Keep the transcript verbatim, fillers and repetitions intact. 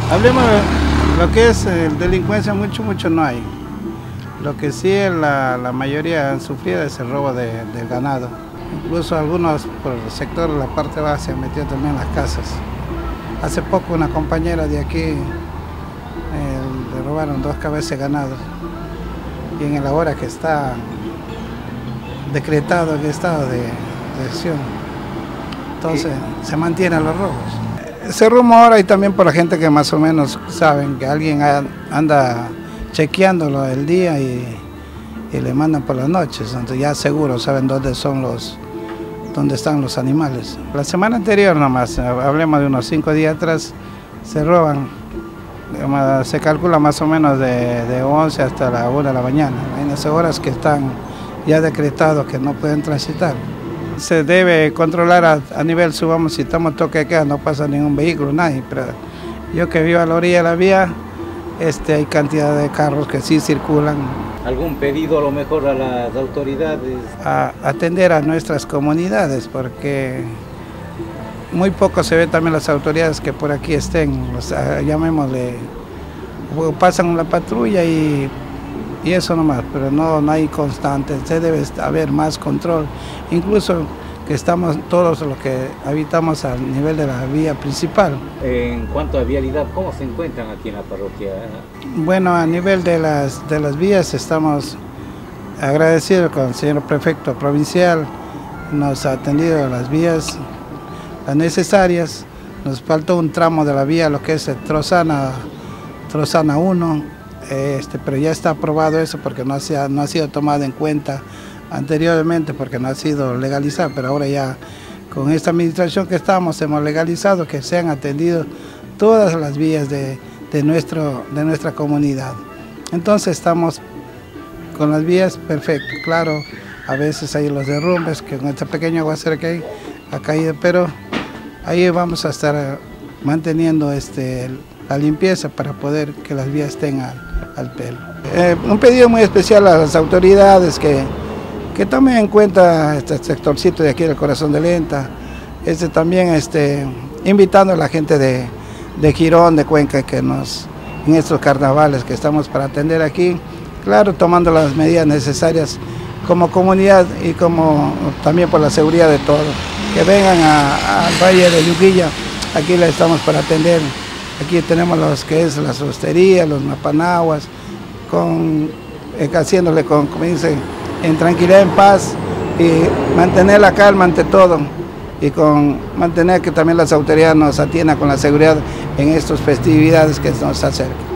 Hablemos de lo que es eh, delincuencia, mucho, mucho no hay. Lo que sí es la, la mayoría han sufrido es el robo de, del ganado. Incluso algunos por el sector de la parte baja se han metido también en las casas. Hace poco una compañera de aquí eh, le robaron dos cabezas de ganado. Y en la hora que está decretado el estado de, de acción, entonces sí, se mantienen los robos. Se rumora y también por la gente que más o menos saben que alguien anda chequeándolo el día y, y le mandan por las noches, entonces ya seguro saben dónde son los, dónde están los animales. La semana anterior nomás, hablemos de unos cinco días atrás, se roban, se calcula más o menos de, de once hasta la una de la mañana, en esas horas que están ya decretados que no pueden transitar. Se debe controlar a, a nivel, subamos, si estamos toque de queda, no pasa ningún vehículo, nadie, pero yo que vivo a la orilla de la vía, este, hay cantidad de carros que sí circulan. ¿Algún pedido a lo mejor a las autoridades? A atender a nuestras comunidades, porque muy poco se ve también las autoridades que por aquí estén, o sea, llamémosle, pasan la patrulla y, y eso nomás, pero no, no hay constante, se debe haber más control, incluso que estamos todos los que habitamos al nivel de la vía principal. En cuanto a vialidad, ¿cómo se encuentran aquí en la parroquia? Bueno, a nivel de las, de las vías estamos agradecidos con el señor prefecto provincial, nos ha atendido las vías las necesarias, nos faltó un tramo de la vía, lo que es el Trozana, Trozana uno, este, pero ya está aprobado eso porque no ha, no ha sido tomado en cuenta anteriormente porque no ha sido legalizado, pero ahora ya con esta administración que estamos hemos legalizado que sean atendidos todas las vías de, de, nuestro, de nuestra comunidad. Entonces estamos con las vías perfecto, claro, a veces hay los derrumbes que con este pequeño aguacero que hay, ha caído, pero ahí vamos a estar manteniendo este, la limpieza para poder que las vías estén al, al pelo. Eh, un pedido muy especial a las autoridades que que tomen en cuenta este sectorcito de aquí del Corazón de Lenta, este, también este, invitando a la gente de, de Girón, de Cuenca, que nos, en estos carnavales que estamos para atender aquí, claro, tomando las medidas necesarias como comunidad y como también por la seguridad de todos, que vengan al Valle de Yuquilla, aquí les estamos para atender, aquí tenemos los que es las hosterías, los mapanaguas, con, eh, haciéndole con, como dicen, en tranquilidad, en paz y mantener la calma ante todo y con mantener que también las autoridades nos atiendan con la seguridad en estas festividades que nos acercan.